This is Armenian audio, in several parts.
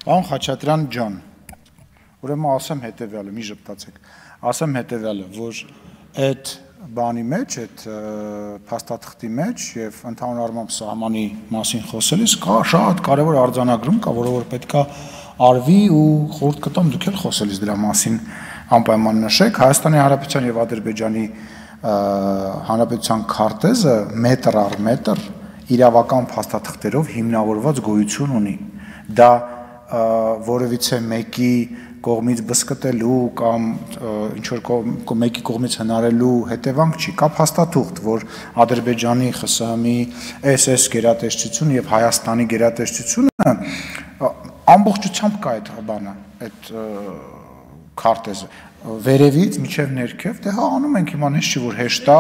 Պարոն Խաչատրյան ջան, ուրեմն ասեմ հետևյալը, մի ժպտացեք, ասեմ հետևյալը, որ այդ բանի մեջ, այդ փաստաթղթի մեջ եւ ընդհանուր առմամբ սահմանի մասին խոսելիս կա շատ կարեւոր արձանագրում կա, որը որ պետքա արվի ու խորհուրդ կտամ դուք էլ խոսելիս դրա մասին անպայման նշեք Հայաստանի Հանրապետության եւ Ադրբեջանի Հանրապետության քարտեզը մետր առ մետր իրավական փաստաթղթերով հիմնավորված գոյություն ունի դա որևիցե մեկի կողմից բսկտելու կամ ինչ որ մեկի կողմից հնարելու հետևանք չի, կա փաստաթուղթ, որ Ադրբեջանի ԽՍՀՄ-ի SS գերատեսչությունը եւ Հայաստանի գերատեսչությունը ամբողջությամբ կա այդ բանը, այդ քարտեզը վերևից միջև ներքև, դե հա անում ենք հիմա նես չի որ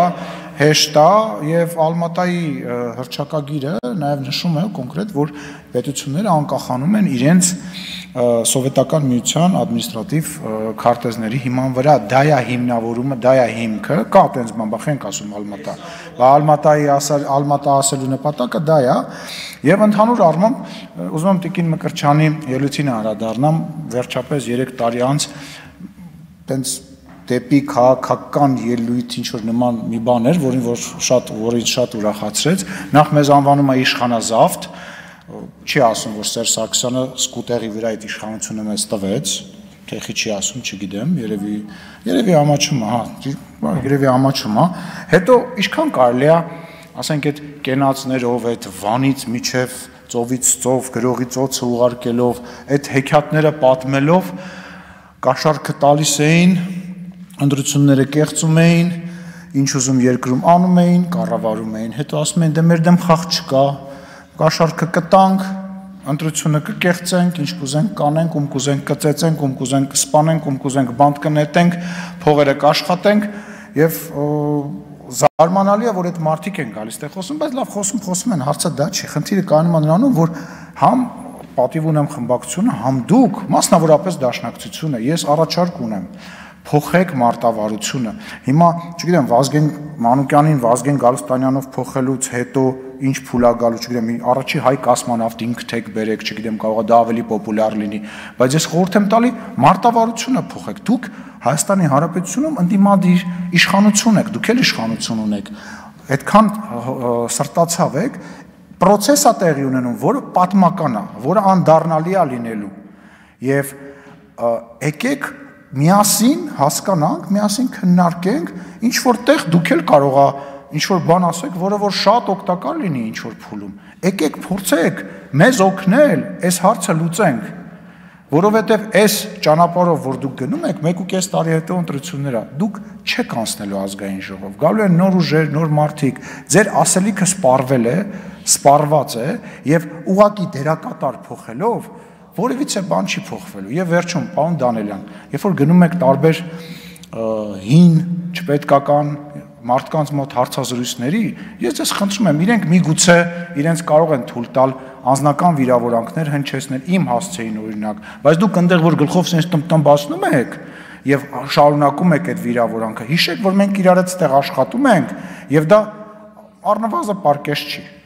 հեշտ է եւ Ալմատայի հռչակագիրը նաեւ նշում է կոնկրետ, որ պետությունները անկախանում են իրենց սովետական միության ադմինիստրատիվ քարտեզների հիման վրա, դա է հիմնավորումը, դա է հիմքը, կա այդպես բան, բա խենք ասում Ալմատա, բա Ալմատա ասելու նպատակը դա է, եւ ընդհանուր առմամբ ուզում եմ Տիկին Մկրտչյանի ելույթին անդրադառնամ, վերջապես 3 տարի անց տենց դեպի քաղաքական ելույթ ինչ որ նման մի բան էր, որին շատ ուրախացրեց, նախ մեզ անվանում է իշխանազավթ, չի ասում, որ Սերժ Սարգսյանը սկուտերի վրա այդ իշխանությունը մեզ տվեց, թեխի չի ասում, չգիտեմ, երևի ամաչում է, հա, երևի ամաչում է, հետո ինչքան կարելի է, ասենք այդ կենացներով, այդ վանից միջև ծովից ծով, գրողից ծոցը ուղարկելով, այդ հեքիաթները պատմելով, կաշառքը տալիս էին, ընտրությունները կեղծում էին, ինչ ուզում երկրում անում էին, կառավարում էին, հետո ասում էին, դե մեր դեմ խաղ չկա, կաշառքը կտանք, ընտրությունը կկեղծենք, ինչ կուզենք կանենք, ում կուզենք կծեծենք, ում կուզենք կսպանենք, ում կուզենք բանտ կնետենք, փողերը կաշխատենք եւ զարմանալի է, որ այդ մարդիկ են գալիս տեղ խոսում, բայց լավ խոսում են, հարցը դա չի, խնդիրը կայանում է նրանում, որ համ պատիվ ունեմ խմբակցությունը, համ դուք, մասնավորապես դաշնակցությունը, ես առաջարկ ունեմ, փոխեք մարտավարությունը։ Հիմա, չգիտեմ, Վազգեն Մանուկյանին, Վազգեն Գալստանյանով փոխելուց հետո ինչ փուլ է գալու, չգիտեմ, առաջի հայ կոսմոնավտ ինքթեք բերեք, չգիտեմ, կարող է դա ավելի պոպուլյար լինի, բայց ես խորհուրդ եմ տալի մարտավարությունը փոխեք։ Դուք Հայաստանի Հանրապետությունում ընդդիմադիր իշխանություն եք, դուք էլ իշխանություն ունեք։ Այդքան սրտացավ եք, պրոցես է տեղի ունենում, որը պատմական է, որը անդառնալի է լինելու։ Եվ եկեք միասին հասկանանք, միասին քննարկենք, ինչ որտեղ դուք էլ կարող է ինչ որ բան ասեք, որը որ շատ օգտակար լինի ինչ որ փուլում։ Եկեք փորձեք մեզ օգնել, այս հարցը լուծենք, որովհետև այս ճանապարհով, որ դուք գնում եք, 1.5 տարի հետո ընտրությունները, դուք չեք անցնելու ազգային ժողով։ Գալու են նոր ուժեր, նոր մարդիկ, ձեր ասելիքը սպառված է եւ ուղակի դերակատար փոխելով որևիցե բան չի փոխվելու։ Եվ վերջում, պարոն Դանելյան, երբ որ գնում եք տարբեր հին, չպետքական մարդկանց մոտ հարցազրույցների, ես ձեզ խնդրում եմ, իրենք միգուցե իրենց կարող են թույլ տալ անձնական վիրավորանքներ հնչեցնել, իմ հասցեին օրինակ, բայց դուք այնտեղ որ գլխով sense տմբասնում եք եւ շարունակում եք այդ վիրավորանքը, հիշեք, որ մենք իրար հետ այդտեղ աշխատում ենք եւ դա առնվազն պարկես չի։